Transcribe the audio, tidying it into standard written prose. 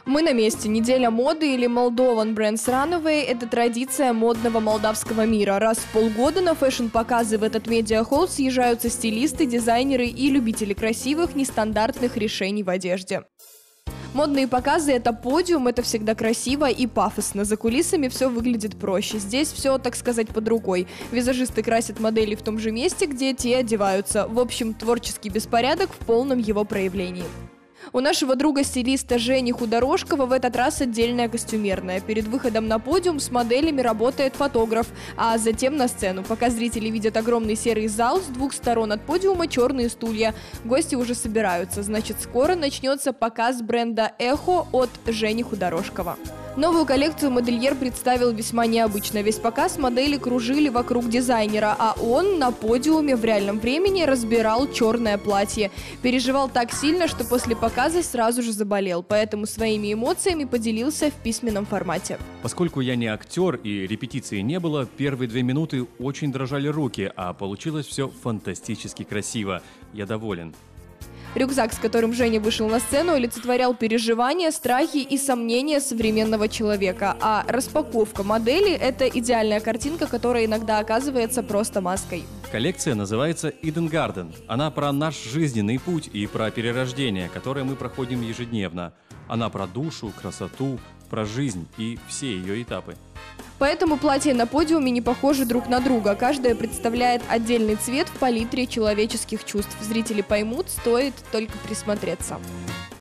Мы на месте. Неделя моды или Moldovan Brands Runway – это традиция модного молдавского мира. Раз в полгода на фэшн-показы в этот медиахолл съезжаются стилисты, дизайнеры и любители красивых, нестандартных решений в одежде. Модные показы – это подиум, это всегда красиво и пафосно. За кулисами все выглядит проще. Здесь все, так сказать, под рукой. Визажисты красят модели в том же месте, где те одеваются. В общем, творческий беспорядок в полном его проявлении. У нашего друга-стилиста Жени Худорожкова в этот раз отдельная костюмерная. Перед выходом на подиум с моделями работает фотограф, а затем на сцену. Пока зрители видят огромный серый зал, с двух сторон от подиума черные стулья. Гости уже собираются, значит, скоро начнется показ бренда «Эхо» от Жени Худорожкова. Новую коллекцию модельер представил весьма необычно. Весь показ модели кружили вокруг дизайнера, а он на подиуме в реальном времени разбирал черное платье. Переживал так сильно, что после показа сразу же заболел, поэтому своими эмоциями поделился в письменном формате. Поскольку я не актер и репетиции не было, первые 2 минуты очень дрожали руки, а получилось все фантастически красиво. Я доволен. Рюкзак, с которым Женя вышел на сцену, олицетворял переживания, страхи и сомнения современного человека. А распаковка модели – это идеальная картинка, которая иногда оказывается просто маской. Коллекция называется Eden Garden. Она про наш жизненный путь и про перерождение, которое мы проходим ежедневно. Она про душу, красоту, про жизнь и все ее этапы. Поэтому платья на подиуме не похожи друг на друга. Каждое представляет отдельный цвет в палитре человеческих чувств. Зрители поймут, стоит только присмотреться.